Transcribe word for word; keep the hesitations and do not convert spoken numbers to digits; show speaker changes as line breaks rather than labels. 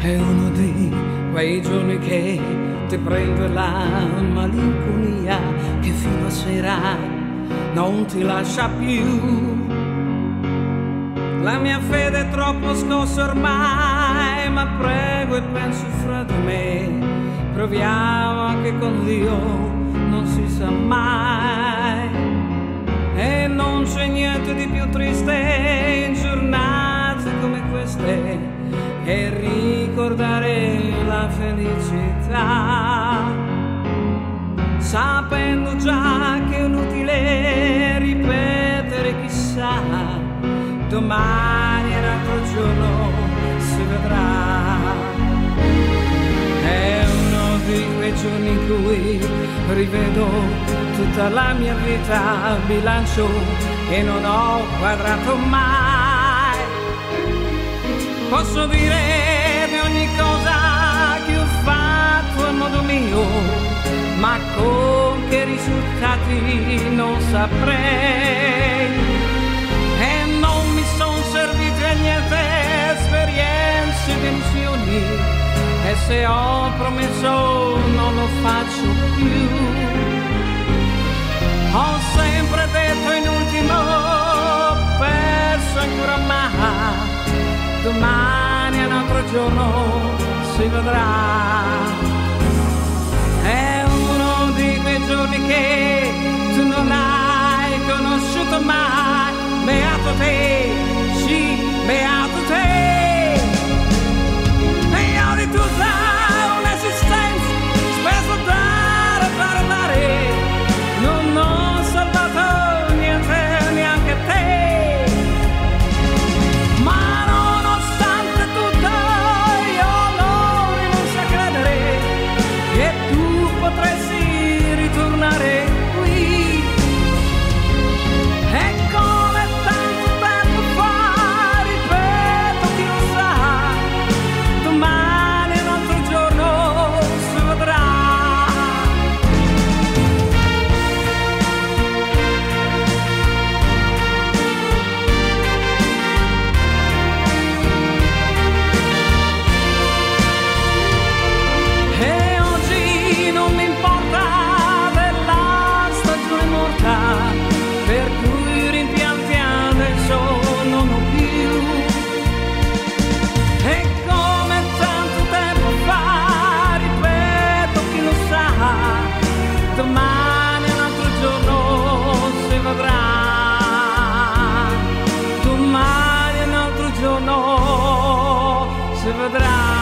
È uno di quei giorni che ti prende la malinconia, che fino a sera non ti lascia più. La mia fede è troppo scossa ormai, ma prego e penso fra di me. Proviamo anche con Dio, non si sa mai. E non c'è niente di più triste in giornate come queste che ricordare la felicità, sapendo già che è inutile ripetere chissà, domani è un altro giorno, si vedrà. È uno di quei giorni in cui rivedo tutta la mia vita, bilancio e non ho quadrato mai. Posso dire di ogni cosa che ho fatto a modo mio, ma con che risultati non saprei. E non mi son servite a niente esperienze e delusioni, e se ho promesso non lo faccio più. Ho sempre detto in ultimo, perso ancora mai. Domani è un altro giorno, si vedrà. È uno di quei giorni che tu non hai conosciuto mai. Beato te, sì, beato te. E io di tutta un'esistenza spesso dare, dare, dare, non ho salvato niente, neanche te. Domani è un altro giorno, si vedrà. Domani è un altro giorno, si vedrà.